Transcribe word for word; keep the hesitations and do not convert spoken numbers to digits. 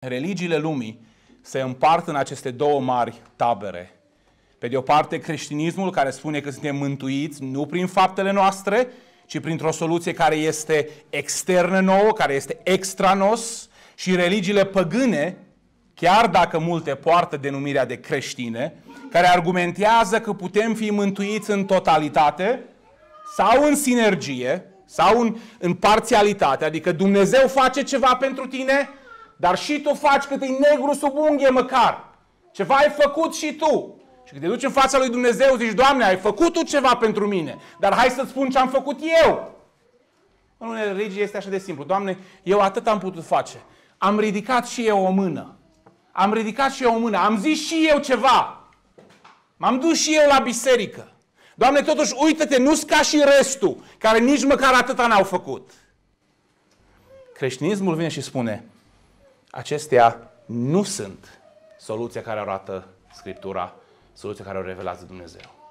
religiile lumii se împart în aceste două mari tabere. Pe de o parte, creștinismul care spune că suntem mântuiți nu prin faptele noastre, ci printr-o soluție care este externă nouă, care este extra nos, și religiile păgâne, chiar dacă multe poartă denumirea de creștine, care argumentează că putem fi mântuiți în totalitate sau în sinergie, sau în, în parțialitate, adică Dumnezeu face ceva pentru tine, dar și tu faci cât e negru sub unghie măcar. Ceva ai făcut și tu. Și când te duci în fața lui Dumnezeu, zici, Doamne, ai făcut tu ceva pentru mine, dar hai să-ți spun ce am făcut eu. În unele religii este așa de simplu. Doamne, eu atât am putut face. Am ridicat și eu o mână. Am ridicat și eu o mână. Am zis și eu ceva. M-am dus și eu la biserică. Doamne, totuși, uită-te, nu-s ca și restul, care nici măcar atâta n-au făcut. Creștinismul vine și spune, acestea nu sunt soluția care arată Scriptura, soluția care o revelează Dumnezeu.